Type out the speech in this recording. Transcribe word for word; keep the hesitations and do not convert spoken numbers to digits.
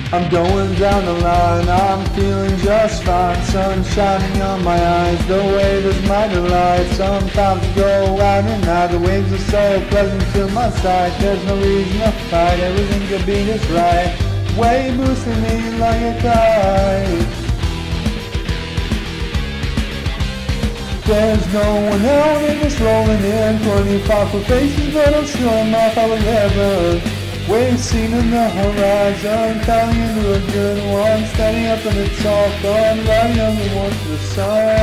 I'm going down the line, I'm feeling just fine. Sun shining on my eyes, the wave is my delight. Sometimes I go out and out, the waves are so pleasant to my sight. There's no reason to fight, everything could be just right. Wave boosting me like a kite. There's no one out in this rolling in, twenty-five for faces, but I'm sure I'm off I would ever. Waves seen in the horizon, turning into a good one. Standing up in the top, I'm riding on the one to the sun.